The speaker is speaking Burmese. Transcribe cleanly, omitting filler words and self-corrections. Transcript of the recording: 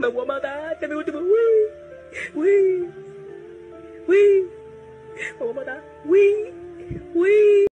Me voy a matar. Este es mi último. Uy. Uy. Uy. Me voy a matar. Uy. Uy.